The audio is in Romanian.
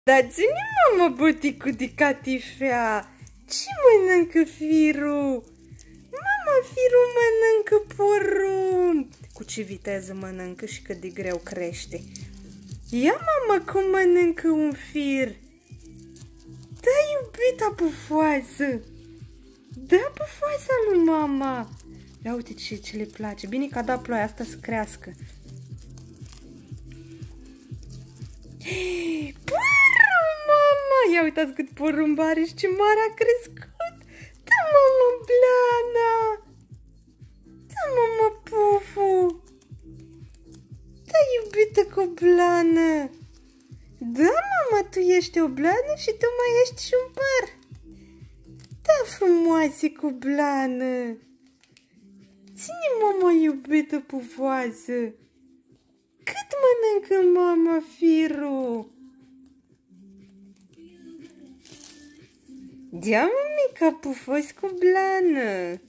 Dar ține, mama, boticul de catifea. Ce mănâncă firul? Mama, firul mănâncă porumb. Cu ce viteză mănâncă și cât de greu crește. Ia, mama, cum mănâncă un fir. Da, iubita pufoasă. Da, pufoasa lui mama. Ia uite ce le place. Bine că a dat ploaia asta să crească. Porumb, mama! Ia uitați cât porumb are și ce mare a crescut. Da, mama, Blana. Da, mama, Pufu. Da, iubită coblană. Da, mama, tu ești o blană și tu mai ești și un păr. Da, frumoasă coblană. Ține, mama, iubită pufoasă. Cât mănâncă mama firul? Dea, mămica, pufos cu blană.